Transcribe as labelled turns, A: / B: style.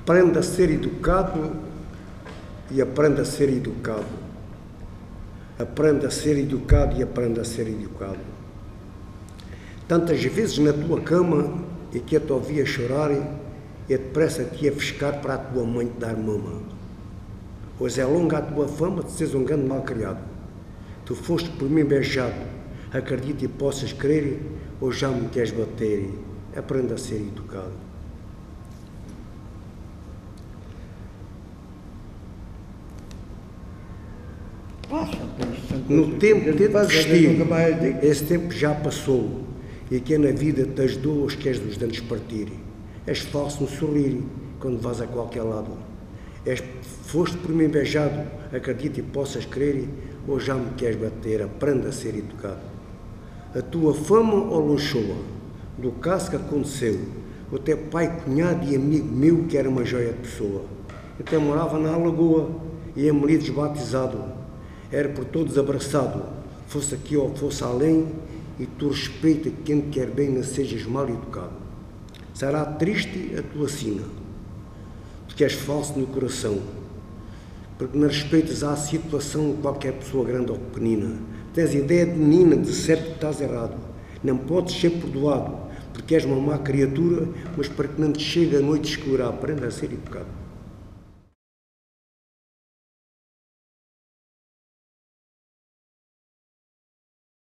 A: Aprenda a ser educado e aprenda a ser educado. Aprenda a ser educado e aprenda a ser educado. Tantas vezes na tua cama e que eu te ouvia chorar e depressa te ia fiscar para a tua mãe te dar mama. Pois é longa a tua fama de seres um grande malcriado. Tu foste por mim beijado, acredita e possas crer, ou já me queres bater. Aprenda a ser educado. No tempo de vestir, esse tempo já passou, e que na vida te ajudou os queres dos dentes partir. És falso no sorrir, quando vais a qualquer lado. Foste por mim beijado, acredita e possas crer, ou já me queres bater. Aprenda a ser educado. A tua fama ou luxoa, do caso que aconteceu, o teu pai, cunhado e amigo meu, que era uma joia de pessoa. Eu até morava na Alagoa, e em Melides batizado, era por todos abraçado, fosse aqui ou fosse além, e tu respeita quem te quer bem, não sejas mal educado. Será triste a tua sina, porque és falso no coração, porque não respeitas à situação qualquer pessoa grande ou pequenina. Tens ideia de menina, de certo que estás errado. Não podes ser perdoado, porque és uma má criatura, mas para que não te chegue a noite escura, aprenda a ser educado.